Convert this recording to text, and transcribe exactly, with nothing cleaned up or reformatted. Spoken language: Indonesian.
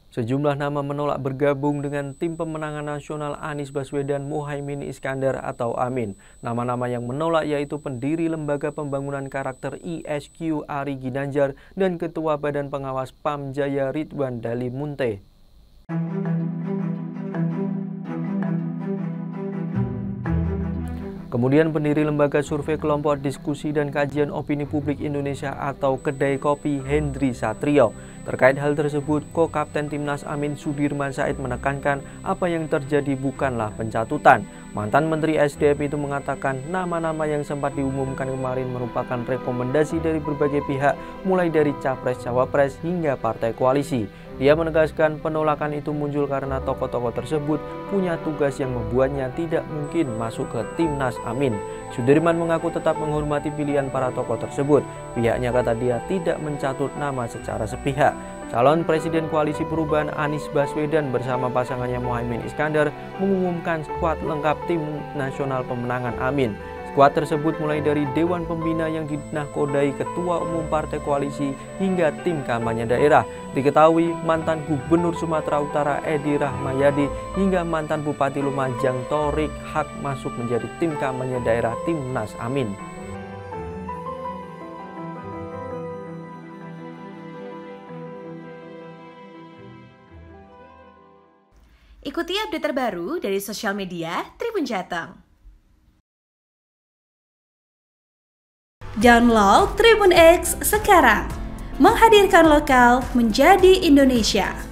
Sejumlah nama menolak bergabung dengan tim pemenangan nasional Anies Baswedan Muhaimin Iskandar atau Amin. Nama-nama yang menolak yaitu pendiri Lembaga Pembangunan Karakter I S Q Ari Ginanjar dan Ketua Badan Pengawas P A M Jaya Ridwan Dali Munte. Kemudian pendiri Lembaga Survei Kelompok Diskusi dan Kajian Opini Publik Indonesia atau Kedai Kopi Hendri Satrio. Terkait hal tersebut, Ko-Kapten Timnas Amin Sudirman Said menekankan apa yang terjadi bukanlah pencatutan. Mantan Menteri S D M itu mengatakan nama-nama yang sempat diumumkan kemarin merupakan rekomendasi dari berbagai pihak, mulai dari Capres-Cawapres hingga partai koalisi. Dia menegaskan penolakan itu muncul karena tokoh-tokoh tersebut punya tugas yang membuatnya tidak mungkin masuk ke Timnas Amin. Sudirman mengaku tetap menghormati pilihan para tokoh tersebut. Pihaknya, kata dia, tidak mencatut nama secara sepihak. Calon Presiden Koalisi Perubahan Anies Baswedan bersama pasangannya Muhaimin Iskandar mengumumkan skuad lengkap Tim Nasional Pemenangan Amin. Skuad tersebut mulai dari Dewan Pembina yang dinahkodai Ketua Umum Partai Koalisi hingga tim kampanye daerah. Diketahui mantan Gubernur Sumatera Utara Edi Rahmayadi hingga mantan Bupati Lumajang Thorik Haq masuk menjadi tim kampanye daerah Timnas Amin. Ikuti update terbaru dari sosial media Tribun Jateng. Download Tribun X sekarang, menghadirkan lokal menjadi Indonesia.